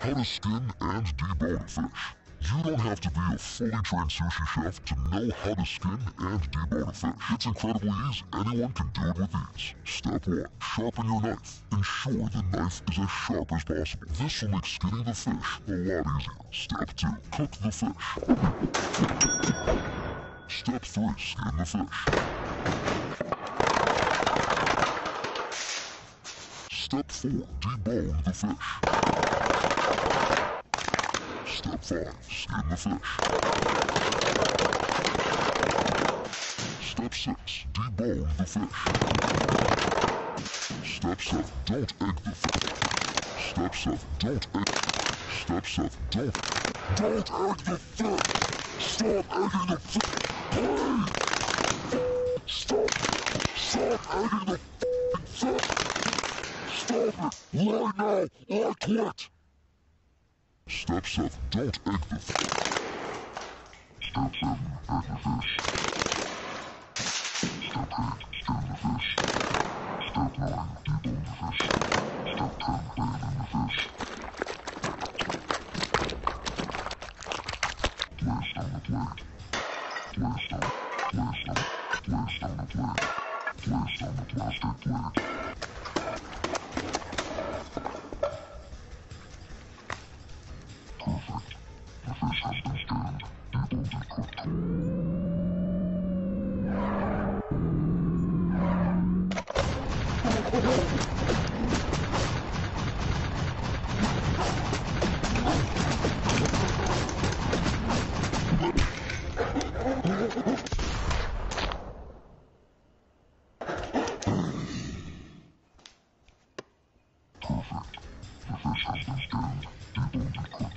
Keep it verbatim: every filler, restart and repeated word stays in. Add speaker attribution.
Speaker 1: How to skin and debone a fish. You don't have to be a fully trained sushi chef to know how to skin and debone a fish. It's incredibly easy. Anyone can do it with ease. Step one. Sharpen your knife. Ensure the knife is as sharp as possible. This will make skinning the fish a lot easier. Step two. Cook the fish. Step three. Skin the fish. Step four. Debone the fish. Step five. Skin the fish. Step six. Debone the fish. Step seven. Don't egg the fish. Step seven. Don't egg. Step seven. Don't. Don't egg the fish! Stop egging the fish! Please! Stop! Stop egging the fish! Stop it! Right now! Or quit! Step seven. Don't egg the fish. Step seven. Egg the fish. Step eight. Skin the fish. Step nine. Debone the fish. Step ten. Bathing the fish. Twist on the plate. Twist on, twist on, twist on the plate. Twist on the plastic plate. Perfect. The fish has been skinned, deboned and cooked. Perfect. The fish has been skinned, deboned and cooked.